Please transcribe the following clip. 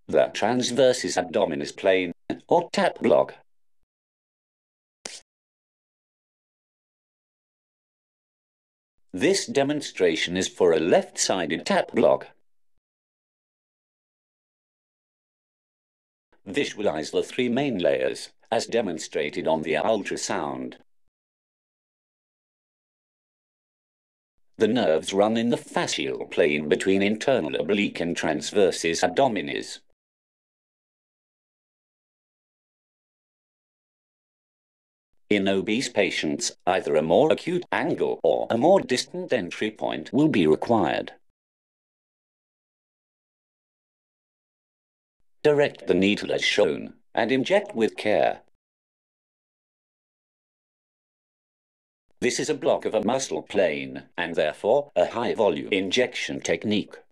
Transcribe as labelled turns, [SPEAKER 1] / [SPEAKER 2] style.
[SPEAKER 1] the transversus abdominis plane, or tap block. This demonstration is for a left-sided tap block. Visualize the three main layers, as demonstrated on the ultrasound. The nerves run in the fascial plane between internal oblique and transversus abdominis. In obese patients, either a more acute angle or a more distant entry point will be required. Direct the needle as shown and inject with care. This is a block of a muscle plane and therefore a high-volume injection technique.